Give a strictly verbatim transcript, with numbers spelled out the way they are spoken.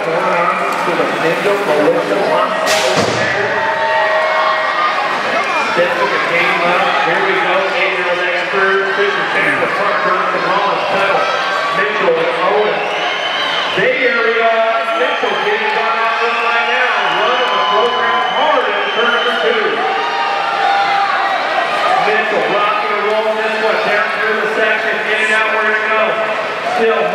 going on to the Mitchell Melissa Step with the game up. Here we go. eight-year-old expert. Fisher Chandler front turn from Rollins pedal. Mitchell and Owens. Bay Area. Mitchell getting on that one right now. Running the program hard in turn number two. Mitchell rocking and rolling this one down through the section. Getting out where it goes. Still